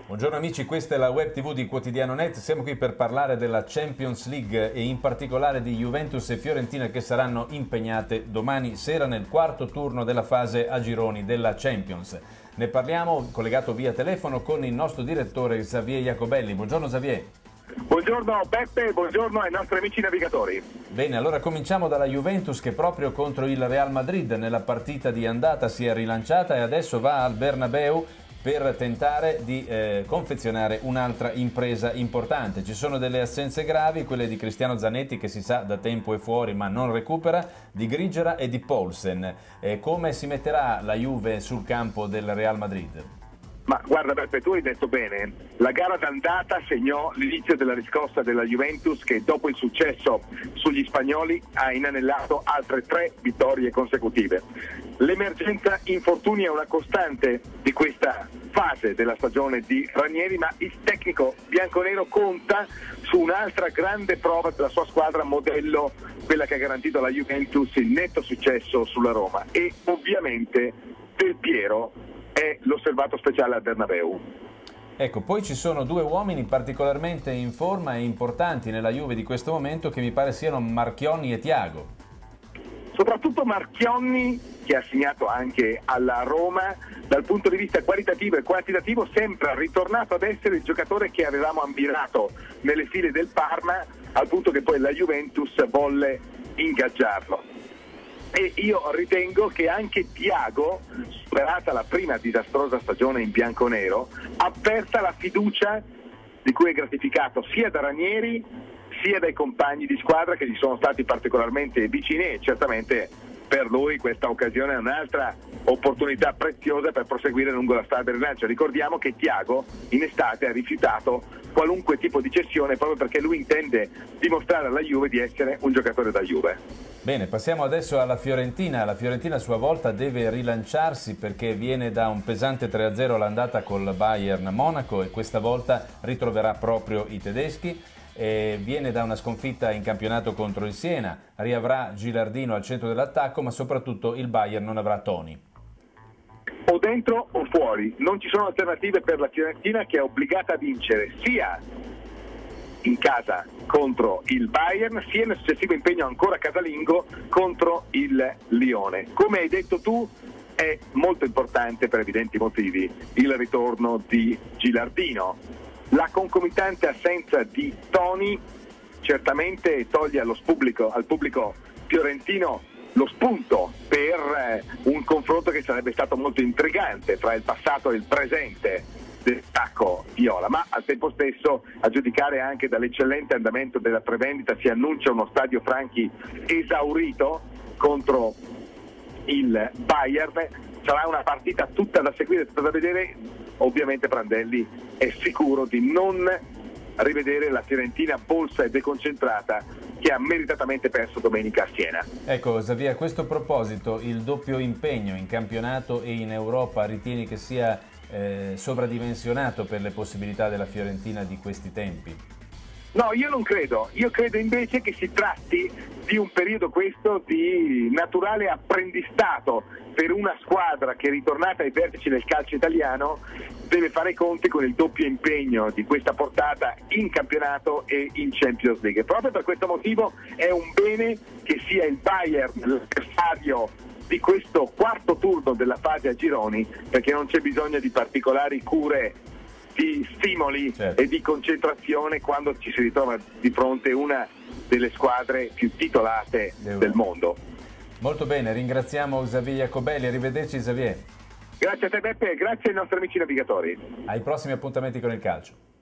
Buongiorno amici, questa è la Web TV di Quotidiano Net. Siamo qui per parlare della Champions League e in particolare di Juventus e Fiorentina che saranno impegnate domani sera nel quarto turno della fase a gironi della Champions. Ne parliamo collegato via telefono con il nostro direttore Xavier Jacobelli. Buongiorno Xavier. Buongiorno Beppe, buongiorno ai nostri amici navigatori. Bene, allora cominciamo dalla Juventus che proprio contro il Real Madrid nella partita di andata si è rilanciata e adesso va al Bernabeu per tentare di confezionare un'altra impresa importante. Ci sono delle assenze gravi, quelle di Cristiano Zanetti che si sa da tempo è fuori ma non recupera, di Grigera e di Poulsen. Come si metterà la Juve sul campo del Real Madrid? Ma guarda Beppe, tu hai detto bene, la gara d'andata segnò l'inizio della riscossa della Juventus che dopo il successo sugli spagnoli ha inanellato altre 3 vittorie consecutive. L'emergenza infortuni è una costante di questa fase della stagione di Ranieri, ma il tecnico bianconero conta su un'altra grande prova della sua squadra modello, quella che ha garantito alla Juventus il netto successo sulla Roma, e ovviamente Del Piero è l'osservato speciale al Bernabeu. Ecco, poi ci sono 2 uomini particolarmente in forma e importanti nella Juve di questo momento che mi pare siano Marchionni e Thiago. Soprattutto Marchionni, che ha segnato anche alla Roma, dal punto di vista qualitativo e quantitativo sembra ritornato ad essere il giocatore che avevamo ammirato nelle file del Parma, al punto che poi la Juventus volle ingaggiarlo. E io ritengo che anche Thiago, superata la prima disastrosa stagione in bianconero, avverta la fiducia di cui è gratificato sia da Ranieri sia dai compagni di squadra che gli sono stati particolarmente vicini, e certamente per lui questa occasione è un'altra opportunità preziosa per proseguire lungo la strada del rilancio. Ricordiamo che Thiago in estate ha rifiutato qualunque tipo di cessione proprio perché lui intende dimostrare alla Juve di essere un giocatore da Juve. Bene, passiamo adesso alla Fiorentina. La Fiorentina a sua volta deve rilanciarsi perché viene da un pesante 3-0 all'andata col Bayern Monaco e questa volta ritroverà proprio i tedeschi. Viene da una sconfitta in campionato contro il Siena, riavrà Gilardino al centro dell'attacco, ma soprattutto il Bayern non avrà Toni. O dentro o fuori, non ci sono alternative per la Fiorentina, che è obbligata a vincere sia in casa contro il Bayern sia nel successivo impegno ancora casalingo contro il Lione. Come hai detto tu, è molto importante per evidenti motivi il ritorno di Gilardino. La concomitante assenza di Toni certamente toglie al pubblico fiorentino lo spunto per un confronto che sarebbe stato molto intrigante tra il passato e il presente dell'attacco viola, ma al tempo stesso, a giudicare anche dall'eccellente andamento della prevendita, si annuncia uno stadio Franchi esaurito contro il Bayern. Sarà una partita tutta da seguire, tutta da vedere. Ovviamente Prandelli è sicuro di non rivedere la Fiorentina bolsa e deconcentrata che ha meritatamente perso domenica a Siena. Ecco Xavier, a questo proposito il doppio impegno in campionato e in Europa ritieni che sia sovradimensionato per le possibilità della Fiorentina di questi tempi? No, io non credo. Io credo invece che si tratti di un periodo questo di naturale apprendistato per una squadra che, ritornata ai vertici del calcio italiano, deve fare i conti con il doppio impegno di questa portata in campionato e in Champions League. E proprio per questo motivo è un bene che sia il Bayern l'avversario di questo quarto turno della fase a gironi, perché non c'è bisogno di particolari cure di stimoli e di concentrazione quando ci si ritrova di fronte una delle squadre più titolate del mondo. Molto bene, ringraziamo Xavier Jacobelli, arrivederci Xavier. Grazie a te Beppe e grazie ai nostri amici navigatori. Ai prossimi appuntamenti con il calcio.